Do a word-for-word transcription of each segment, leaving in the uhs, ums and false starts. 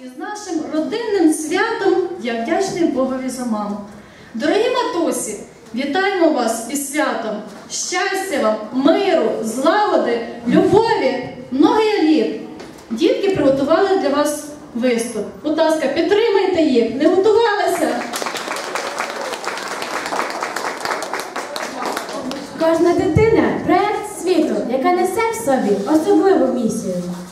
із нашим родинним святом я вдячний Богові за маму. Дорогі матусі, вітаємо вас із святом! Щастя вам, миру, злагоди, любові, многих літ! Дітки приготували для вас виступ. Будь ласка, підтримайте їх, не готувалися! Кожна дитина – проєкт світу, яка несе в собі особливу місію.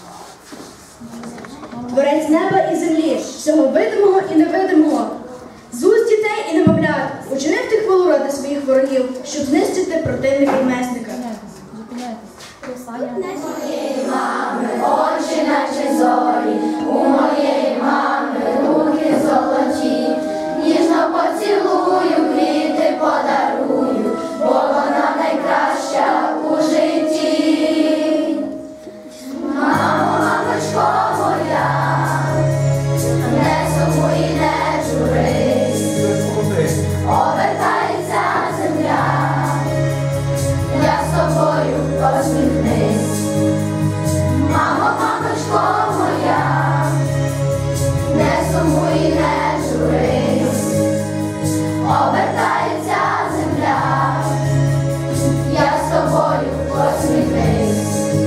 Творець неба і землі, всього видимого і невидимого. З уст дітей і немовлят учинив ти хвалу ради своїх ворогів, щоб знищити противника і месника. У моєї мами очі наче зорі, у моєї мами руки золоті, ніжно поцілую, квіти подарую, бо вона найкраща у житті. Мамо, мамочко моя, не сумуй і не журись, обертається земля, я з тобою посміхнись. Мамо, мамочко моя, не сумуй і не журись, обертається земля, я з тобою посміхнись.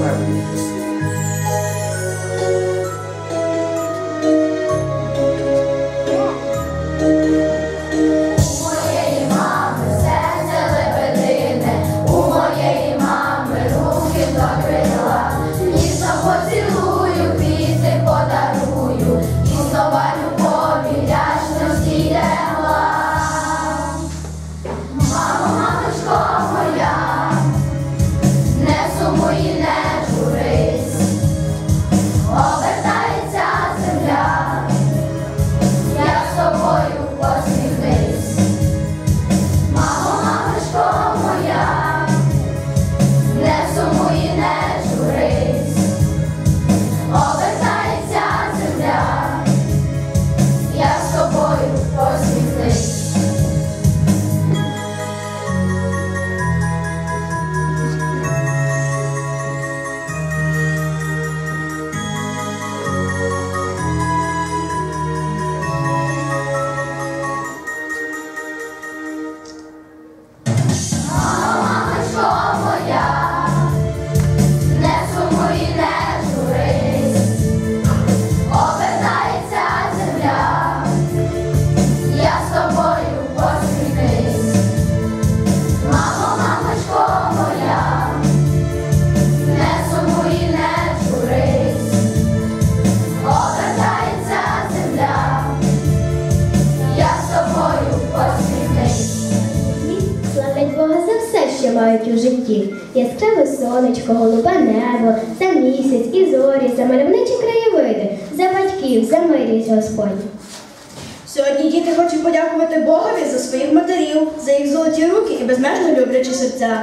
Мають у житті яскраве сонечко, голубе небо, за місяць і зорі, за мальовничі краєвиди, за батьків, за милість Господню. Сьогодні діти хочуть подякувати Богові за своїх матерів, за їх золоті руки і безмежно люблячі серця.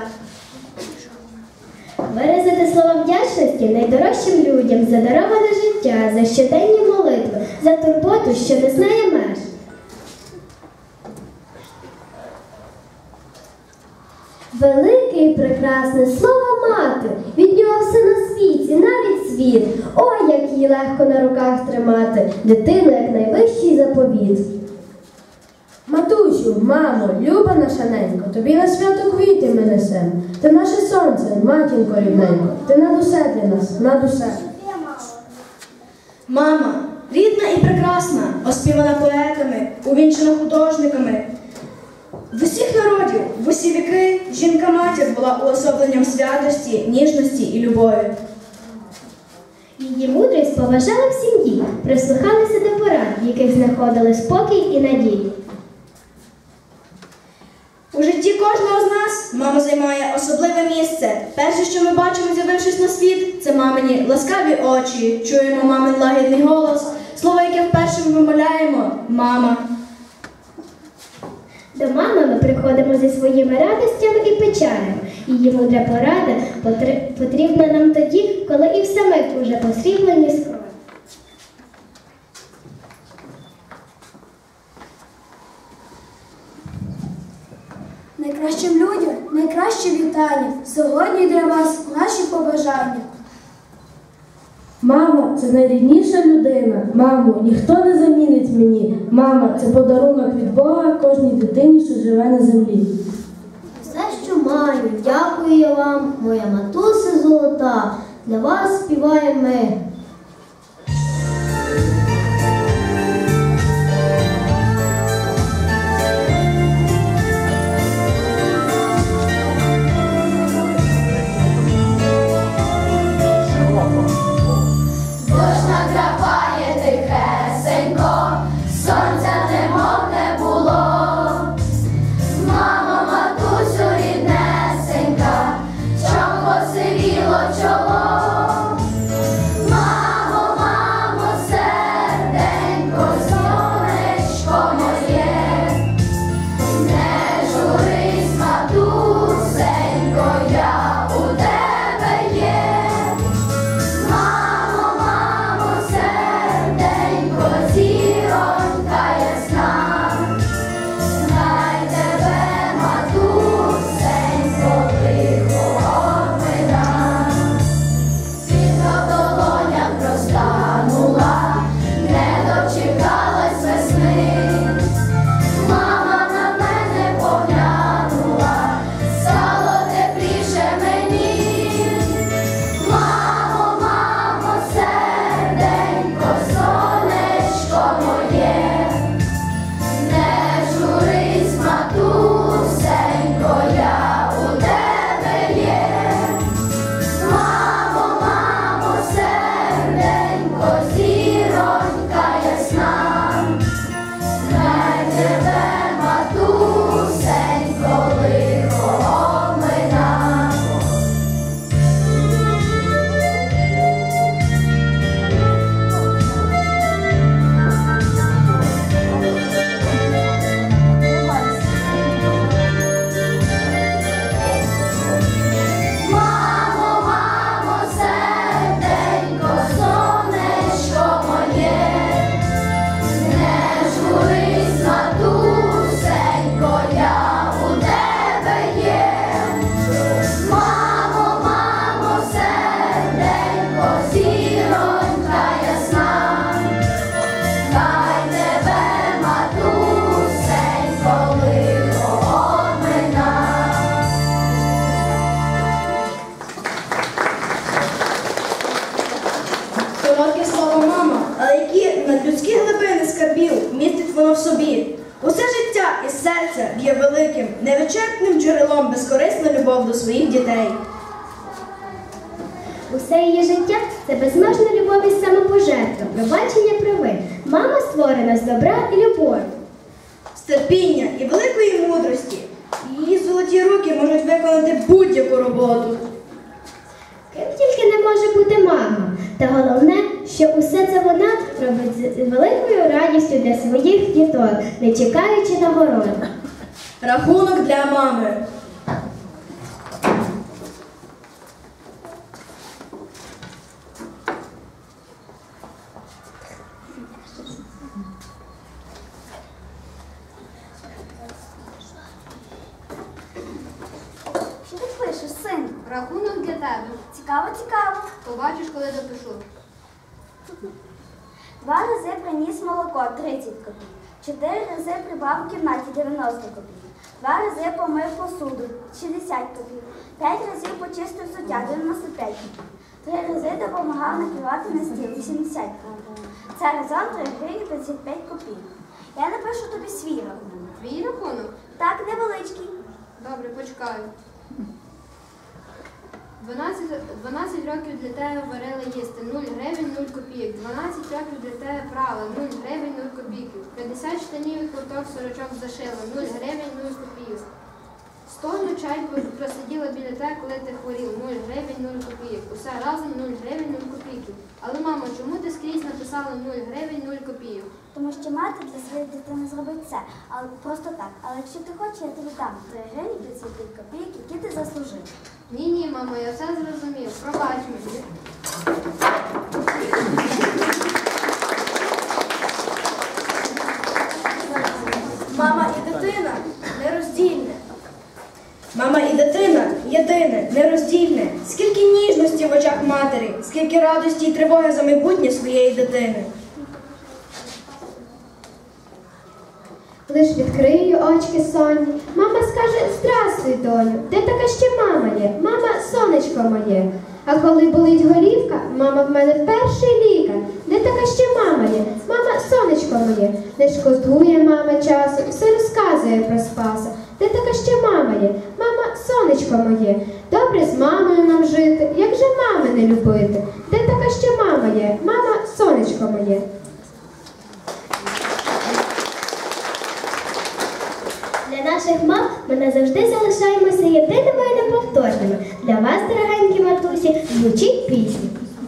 Виразити слова вдячності найдорожчим людям за дароване життя, за щоденні молитви, за турботу, що не знає меж. Велике і прекрасне слово мати, від нього все на світі, навіть світ. Ой, як її легко на руках тримати, дитину, як найвищий заповіт. Матусю, мамо, люба наша ненько, тобі на свято квіти ми несем. Ти наше сонце, матінко рідненько, ти над усе для нас, над усе. Мама, рідна і прекрасна, оспівана поетами, увінчена художниками. В усіх народів, в усі віки жінка-матір була уособленням святості, ніжності і любові. Її мудрість поважала в сім'ї, прислухалися до порад, в яких знаходили спокій і надію. У житті кожного з нас мама займає особливе місце. Перше, що ми бачимо, з'явившись на світ, це мамині ласкаві очі, чуємо мамин лагідний голос, слово, яке вперше вимовляємо – «мама». До мами ми приходимо зі своїми радостями і печалями. Її мудра порада потрібна нам тоді, коли і в самих уже посріблені скроні. Найкращим людям найкраще вітання. Сьогодні для вас наші побажання. Мама – це найрідніша людина. Мамо, ніхто не замінить мені. Мама – це подарунок від Бога кожній дитині, що живе на землі. Все, що маю, дякую я вам, моя матуся золота, для вас співаємо ми. Дощ накрапає тихесенько, сонця немов не було. Мамо, матусю ріднесенька, чом посивіло чоло. Мамо, мамо, серденько, сонечко моє, не журись, матусенько, я у тебе є. Мамо, мамо, серденько, зіронька ясна, хай тебе, матусенько, лихо обмина. Світла в долонях розтанула, не дочекалась весни. Мама на мене поглянула, стало тепліше мені. Мамо, мамо, серденько, сонечко моє, не журись, матусенько, я у тебе є. Мамо, мамо, серденько, зіронька ясна, хай тебе, матусенько, лихо обмина. Мамо, мамо, серденько, сонечко моє, не журись, матусенько, я у тебе є. Мамо, мамо, серденько, зіронька ясна, хай тебе, матусенько, лихо обмина. Коротке слово «мама», але які надлюдські глибини скарбів містить воно в собі. Усе життя і серце є великим, невичерпним джерелом безкорисна любов до своїх дітей. Усе її життя – це безмежна любов і самопожертва, пробачення провин. Мама створена з добра і любові. З терпіння і великої мудрості. Її золоті руки можуть виконати будь-яку роботу. Ким тільки не може бути мама. Та головне, що усе це вона робить з великою радістю для своїх діток, не чекаючи нагород. Рахунок для мами. Що ти пишеш, син? Рахунок для тебе. Цікаво, цікаво. Побачиш, коли допишу. Два рази приніс молоко тридцять копійок. Чотири рази прибрав в кімнаті дев'яносто копійок. Два рази помив посуду шістдесят копійок. П'ять разів почистив суття дев'яносто п'ять копійок. Три рази допомагав накривати на стіл вісімдесят копійок. Це разом три гривні п'ятдесят п'ять копійок. Я напишу тобі свій рахунок. Твій рахунок? Так, невеличкий. Добре, почекаю. дванадцять, дванадцять років для тебе варила їсти, нуль гривень, нуль копійок. дванадцять років для тебе прала, нуль гривень, нуль копійок. п'ятдесят штанів і курток, сорочок зашила, нуль гривень, нуль копійок. сто ночей просиділа біля тебе, коли ти хворів, нуль гривень, нуль копійок. Усе разом нуль гривень, нуль копійок. Але, мамо, чому ти скрізь написала нуль гривень, нуль копійок? Тому що мати для своєї дитини зробить це, але просто так. Але якщо ти хочеш, я тобі дам три гривні тридцять п'ять копійок, які ти заслужив. Ні, ні, мамо, я все зрозумів. Пробач мені. Мама і дитина нероздільне. Мама і дитина єдине, нероздільне. Скільки ніжності радості в очах матері, скільки радості й тривоги за майбутнє своєї дитини. Лиш відкрию очки сонні, мама скаже: «Здравствуй, доню, де така ще мама є? Мама, сонечко моє». А коли болить голівка, мама в мене перший лікар. Де така ще мама є? Мама, сонечко моє. Не шкодує мама часу, все розказує про Спаса. Де така ще мама є? Мама, сонечко моє. Добре з мамою нам жити, як же мами не любити? Де така ще мама є? Мама, сонечко моє. Для наших мам ми назавжди залишаємося єдиними і неповторними. Для вас, дорогенькі матусі, звучить пісня.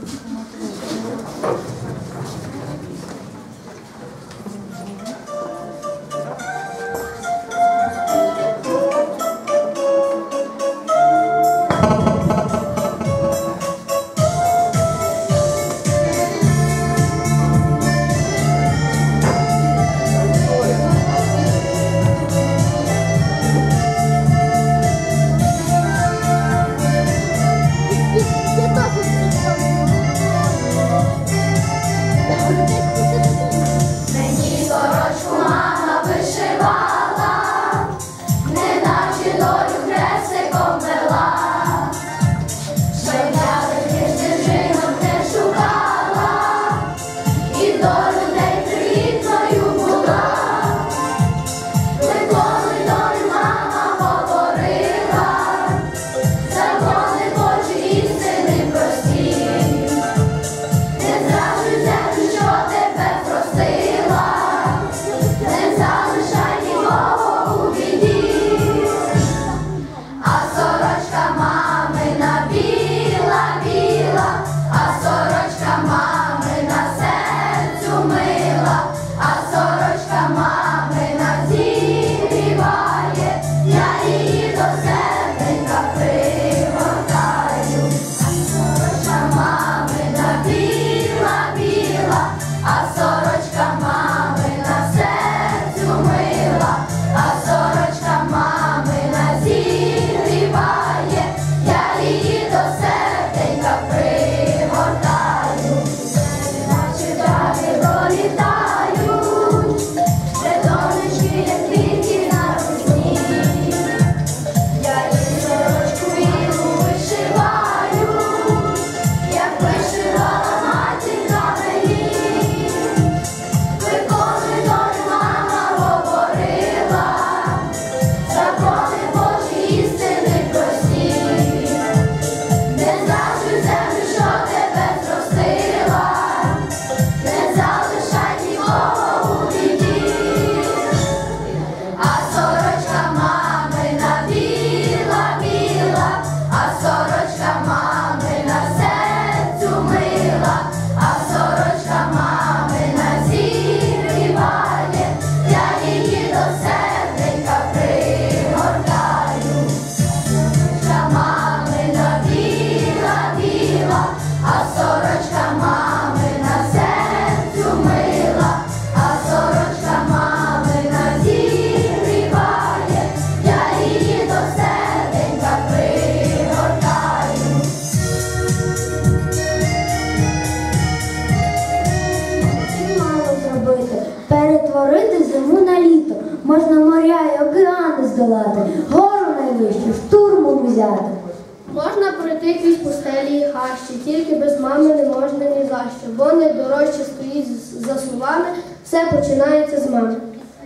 Гору найвищу штурмом взяти. Можна пройти крізь пустелі і хащі, тільки без мами не можна ні за що, бо найдорожче стоїть за словами, все починається з мами.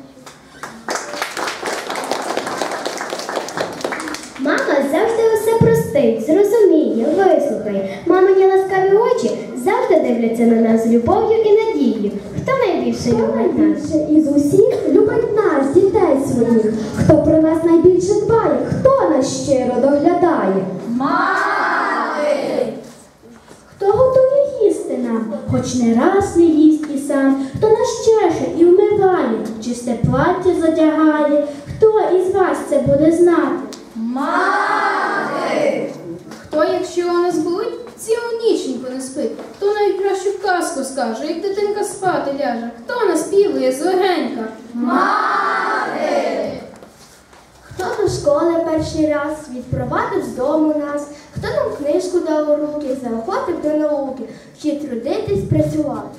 Мама завжди усе простить, зрозуміє, вислухає. Мамині ласкаві очі завжди дивляться на нас з любов'ю і надією. Хто найбільше любить нас? Із усіх любить нас, дітей своїх. Хто про нас найбільше дбає, хто нас щиро доглядає? Мати! Хто готує їсти нам, хоч не раз не їсть і сам, хто нас чеше і вмиває, чисте плаття задягає, хто із вас це буде знати? Мати! Хто, якщо вона збудить, цілу ніченьку не спить? Хто найкращу казку скаже, як дитинка спати ляже? Хто наспівує злегенька? Мати! Хто до школи перший раз відпровадив з дому нас, хто нам книжки книжку дав у руки, заохотив до науки, вчить трудитись, працювати.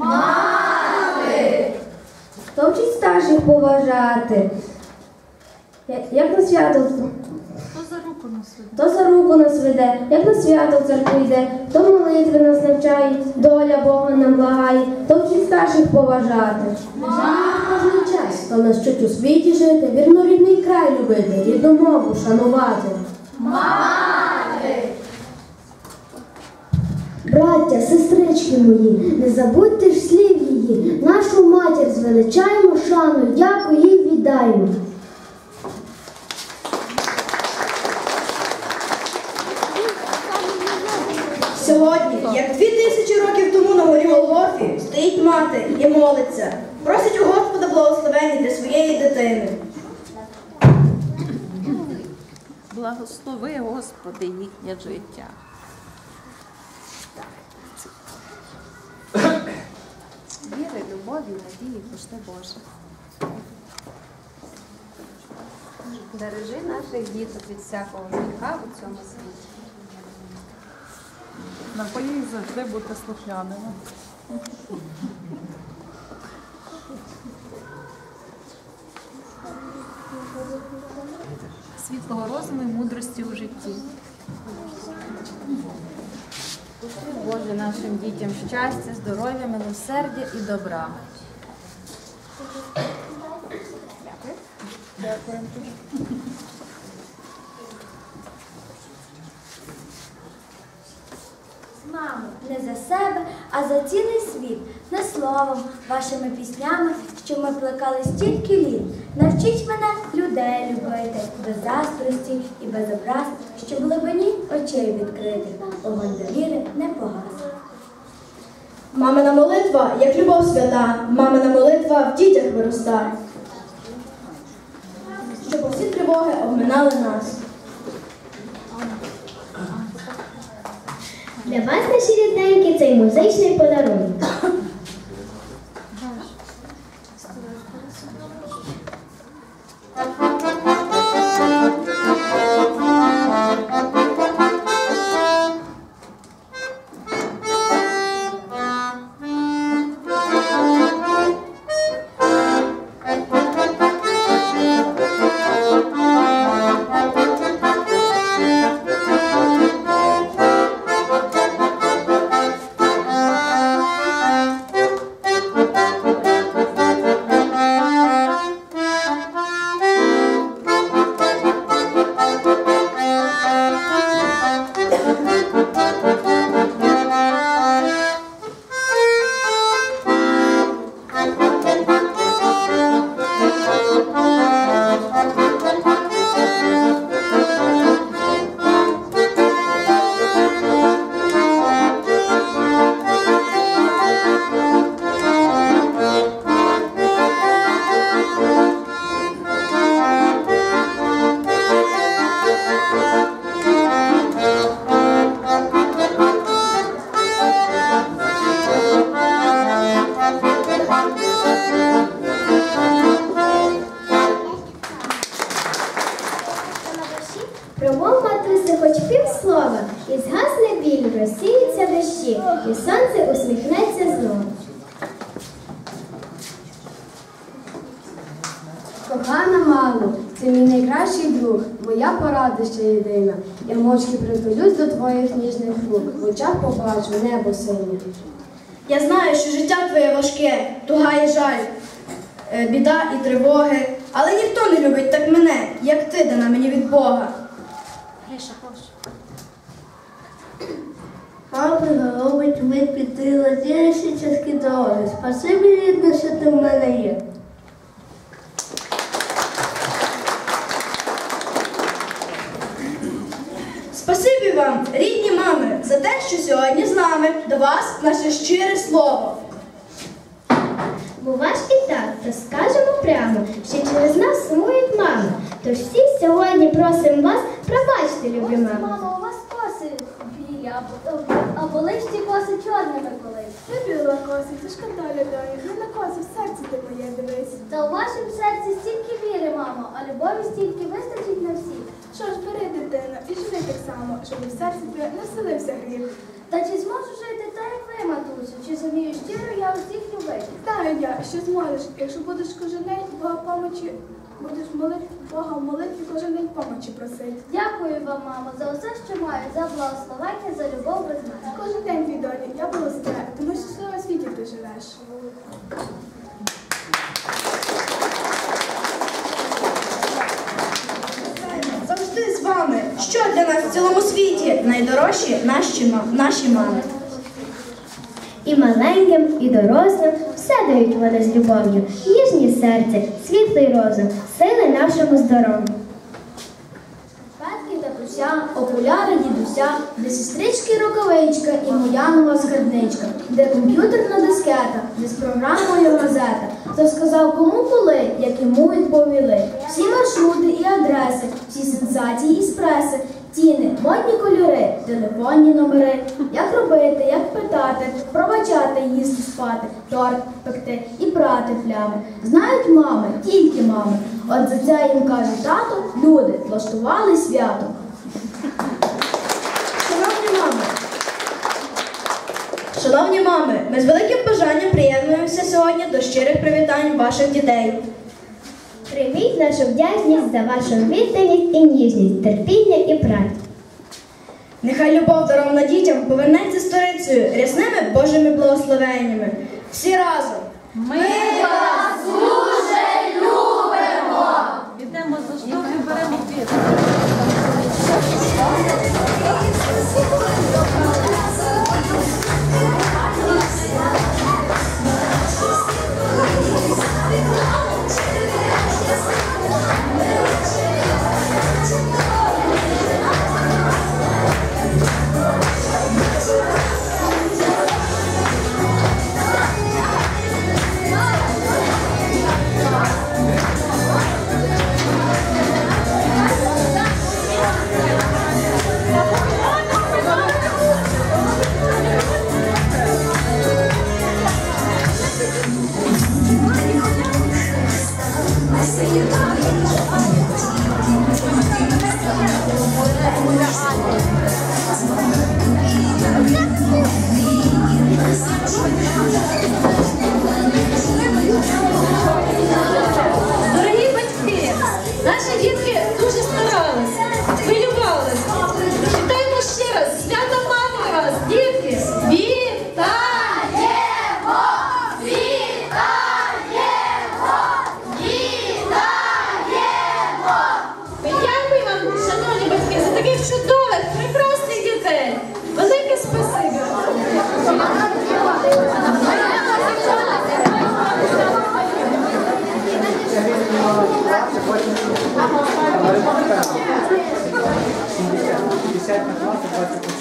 Мати! Хто вчить старших поважати? Я- Як на свято? Хто за руку нас веде? Хто за руку нас веде, як на свято в церкву йде, хто молитви нас навчає, доля Бога нам благає, хто вчить старших поважати. Кожен час, хто нас вчить у світі жити, вірно рідний край любити, рідну мову шанувати. Мати! Браття, сестрички мої, не забудьте ж слів її, нашу матір звеличаємо шану, дякую їй віддаємо. Сьогодні, як дві тисячі років тому на горі Голгофі, стоїть мати і молиться. Просить у Господа благословення для своєї дитини. Благослови, Господи, їхнє життя. Віри, любові, надії, пошли Боже. Бережи наших діток від всякого гріха у цьому світі. Напої їх завжди бути слухняними. Світлого розуму і мудрості у житті. Боже, нашим дітям щастя, здоров'я, милосердя і добра. Дякую. Мамо, не за себе, а за цілий світ, не словом, вашими піснями, що ми плекали стільки літ. Навчіть мене людей любити, без заздрості і без образ, щоб в глибині очей відкрити, огонь довіри не погас. Мамина молитва, як любов свята, мамина молитва в дітях виростає. Щоб усі тривоги обминали нас. Для вас, наші рідненькі, цей музичний подарунок. Промов, матуся, хоч півслова, і згасне біль, розсіються дощі, і сонце усміхнеться знову. Кохана мамо, це мій найкращий друг, моя порада ще єдина. Я мовчки притулюсь до твоїх ніжних рук, в очах побачу небо синє. Я знаю, що життя твоє важке, туга і жаль, е, біда і тривоги, але ніхто не любить так мене, як ти дана мені від Бога. Гриша, прошу. Мама приголубить ми піти лазіші тяжкі дороги. Спасибі, рідна, що ти в мене є. Спасибі вам, рідні мами, за те, що сьогодні з нами до вас наше щире слово. Бува ж і так, то скажемо прямо, що через нас сумують мами. Тож всі сьогодні просимо вас, пробачте, любі мами. Мамо, у вас коси білі, або, або лишні коси чорними колись. Не біла коси, це шкандалі доню, не на коси, в серці ти моє дивись. Та у вашому серці стільки віри, мамо, а любові стільки вистачить на всіх. Що ж, бери, дитино, і живи так само, щоб у серці твоє не вселився гріх. Та чи зможу жити так, як ви, матусю? Чи зумію щиро я усіх любити? Знаю я, що зможеш, якщо будеш кожен день Бога помочі, будеш молити Бога в молитві кожен день помочі просити. Дякую вам, мамо, за усе, що маю, за благословення, за любов без мене. Кожен день твій долі, я благословляю, тому що в своєму світі ти живеш. Завжди з вами. Що для нас в цілому світі? Найдорожчі наші, ма- наші мами. І маленьким, і дорослим все дають вони з любов'ю. Ніжні серце, світлий розум, сили нашому здоров'ю. Петки та пуся, окуляри дідуся, де сестрички рукавичка і моя нова скарбничка, де комп'ютерна дискета, де з програмою газета. Хто сказав кому коли, як йому відповіли. Всі маршрути і адреси, всі сенсації із преси, ціни, модні кольори, телефонні номери. Як робити, як питати, пробачати, їсти, спати, торт пекти і прати плями. Знають мами, тільки мами. От за це їм каже тато, люди влаштували свято. Шановні мами, шановні мами, ми з великим бажанням приєднуємося сьогодні до щирих привітань ваших дітей. Прийміть нашу вдячність за вашу відданість і ніжність, терпіння і працю. Нехай любов, дарована дітям, повернеться сторицею рясними Божими благословеннями. Всі разом. Ми вас дуже любимо! Ідемо за штовх і беремо квіти. Дорогі батьки, наші дітки дуже старалися, хвилювалися. Вітаємо ще раз, свято мами вас, дітки! Вітаємо! Дякую вам, шановні батьки, за таких чудових, прекрасних дітей. Велике спасибі. п'ятдесят на двадцять, двадцять